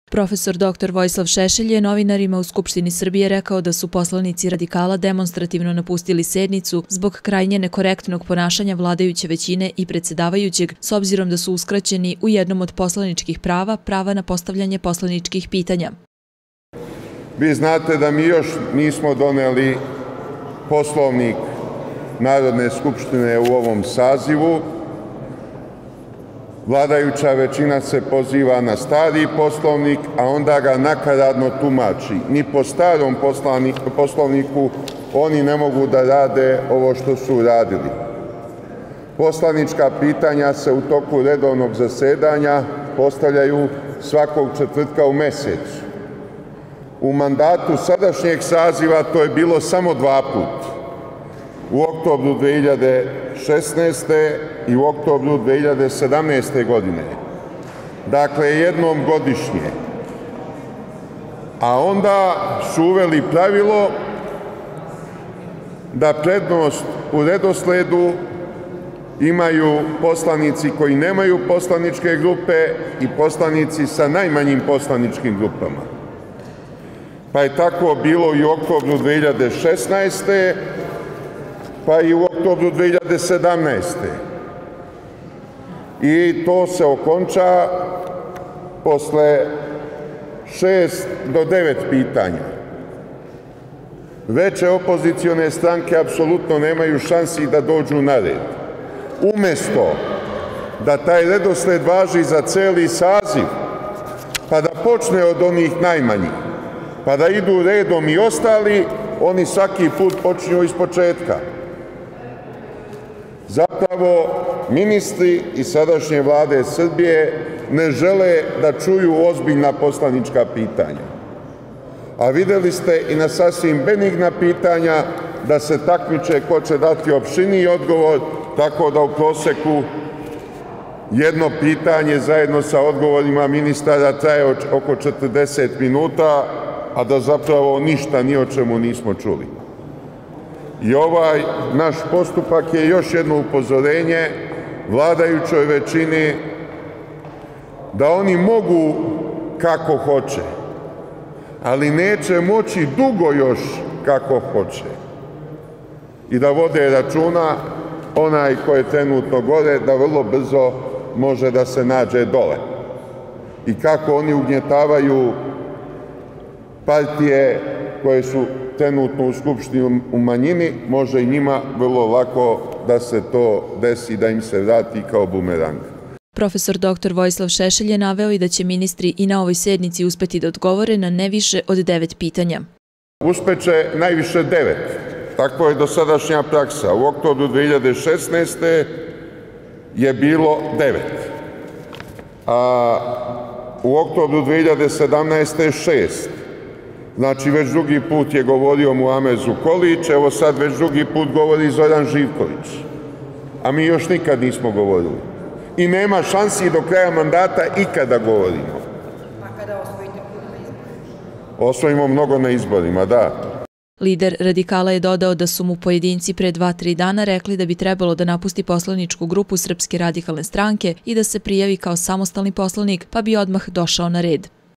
Profesor dr. Vojislav Šešelj je novinarima u Skupštini Srbije rekao da su poslanici radikala demonstrativno napustili sednicu zbog krajnje nekorektnog ponašanja vladajuće većine i predsjedavajućeg, s obzirom da su uskraćeni u jednom od poslaničkih prava na postavljanje poslaničkih pitanja. Vi znate da mi još nismo doneli Poslovnik Narodne skupštine u ovom sazivu. Vladajuća većina se poziva na stari Poslovnik, a onda ga nakaradno tumači. Ni po starom Poslovniku oni ne mogu da rade ovo što su radili. Poslanička pitanja se u toku redovnog zasedanja postavljaju svakog četvrtka u mesecu. U mandatu sadašnjeg saziva to je bilo samo 2 puta. U oktobru 2016. i u oktobru 2017. godine. Dakle, jednom godišnje. A onda su uveli pravilo da prednost u redosledu imaju poslanici koji nemaju poslaničke grupe i poslanici sa najmanjim poslaničkim grupama. Pa je tako bilo i u oktobru 2016. pa i u oktobru 2017. I to se okonča posle 6 do 9 pitanja. Veće opozicione stranke apsolutno nemaju šansi da dođu na red. Umesto da taj redosled važi za celi saziv, pa da počne od onih najmanjih, pa da idu redom i ostali, oni svaki put počinju iz početka. Zapravo, ministri iz sadašnje vlade Srbije ne žele da čuju ozbiljna poslanička pitanja. A videli ste i na sasvim benigna pitanja da se takmiče ko će dati opširniji odgovor, tako da u proseku jedno pitanje zajedno sa odgovorima ministara traje oko 40 minuta, a da zapravo ništa ni o čemu nismo čuli. I ovaj naš postupak je još jedno upozorenje vladajućoj većini da oni mogu kako hoće, ali neće moći dugo još kako hoće. I da vode računa onaj ko je trenutno gore, da vrlo brzo može da se nađe dole. I kako oni ugnjetavaju partije koje su trenutno u Skupštini u manjini, može i njima vrlo lako da se to desi, da im se vrati kao bumerang. Profesor dr. Vojislav Šešelj je naveo i da će ministri i na ovoj sednici uspeti da odgovore na ne više od 9 pitanja. Uspeće najviše 9. Takvo je dosadašnja praksa. U oktobru 2016. je bilo 9. A u oktobru 2017. 6. Znači, već drugi put je govorio Muamer Zukorlić, evo sad već drugi put govori Zoran Živković. A mi još nikad nismo govorili. I nema šansi do kraja mandata ikada govorimo. Pa kada osvojite puno na izborima? Osvojimo mnogo na izborima, da. Lider radikala je dodao da su mu pojedinci pre 2-3 dana rekli da bi trebalo da napusti poslaničku grupu Srpske radikalne stranke i da se prijavi kao samostalni poslanik, pa bi odmah došao na red.